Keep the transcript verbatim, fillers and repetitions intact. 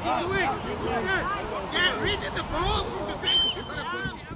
Keep it weak. Good. Yeah, reach the ball from the bench.